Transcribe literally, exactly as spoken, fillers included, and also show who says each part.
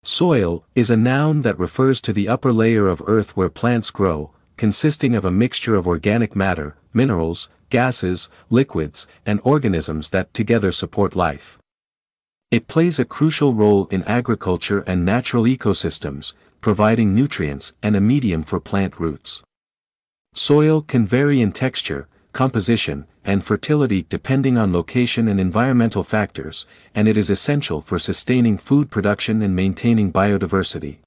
Speaker 1: Soil is a noun that refers to the upper layer of earth where plants grow, consisting of a mixture of organic matter, minerals, gases, liquids, and organisms that together support life. It plays a crucial role in agriculture and natural ecosystems, providing nutrients and a medium for plant roots. Soil can vary in texture, composition, and fertility depending on location and environmental factors, and it is essential for sustaining food production and maintaining biodiversity.